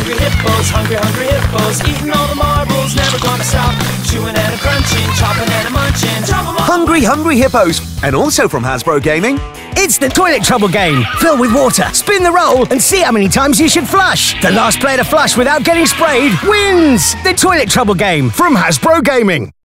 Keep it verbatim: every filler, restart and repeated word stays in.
hungry hippos, hungry, hungry hippos, eating all the marbles, never gonna stop. Chewing and a crunching, chopping and a munching. Chop 'em all. Hungry Hungry Hippos, and also from Hasbro Gaming. It's the toilet trouble game. Fill with water, spin the roll, and see how many times you should flush. The last player to flush without getting sprayed wins. The toilet trouble game from Hasbro Gaming.